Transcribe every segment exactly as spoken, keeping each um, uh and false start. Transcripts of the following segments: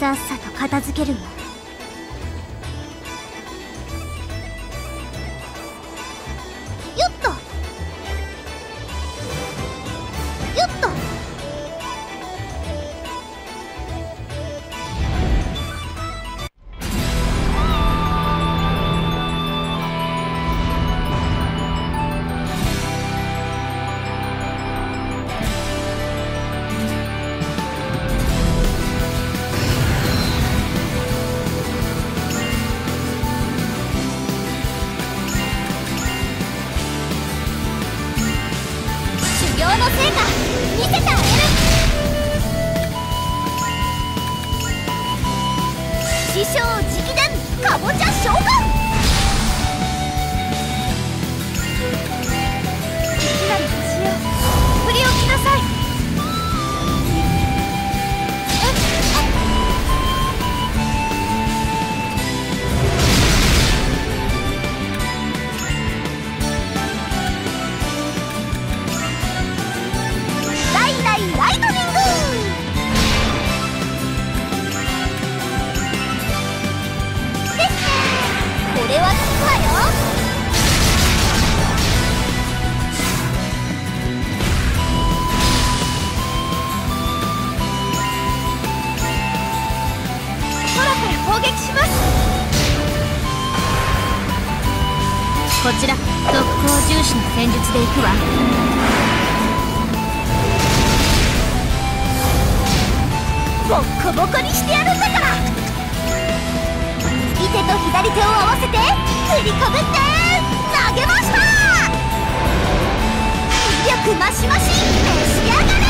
さっさと片付けるわ。よっとよっと。こちら特攻重視の戦術でいくわ。ボッコボコにしてやるんだから。右手と左手を合わせて振りかぶって投げました。威力マシマシ召し上がれ。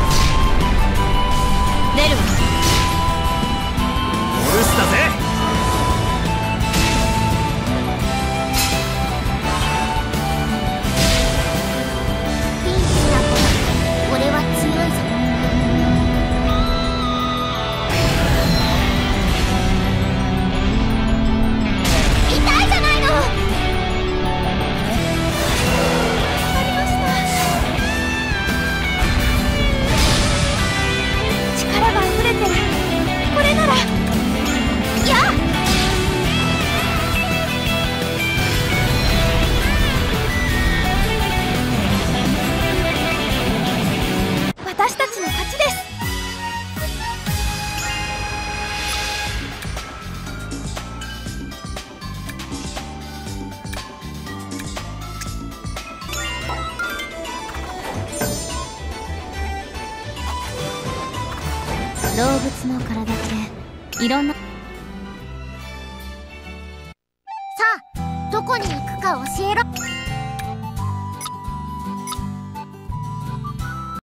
出るわ。 オルスだぜ。 俺は強いぞ。痛いじゃないの。ありました。力が溢れてる。これなら。やっ。私たちの勝ちです。動物の体っていろんな。さあ、どこに行くか教えろ。